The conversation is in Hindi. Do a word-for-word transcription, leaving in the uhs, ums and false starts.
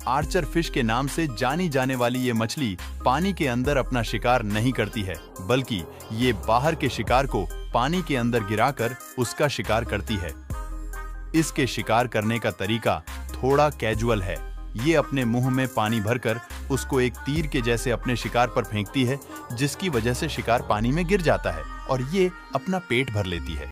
आर्चर फिश के नाम से जानी जाने वाली ये मछली पानी के अंदर अपना शिकार नहीं करती है, बल्कि ये बाहर के शिकार को पानी के अंदर गिराकर उसका शिकार करती है। इसके शिकार करने का तरीका थोड़ा कैजुअल है। ये अपने मुंह में पानी भरकर उसको एक तीर के जैसे अपने शिकार पर फेंकती है, जिसकी वजह से शिकार पानी में गिर जाता है और ये अपना पेट भर लेती है।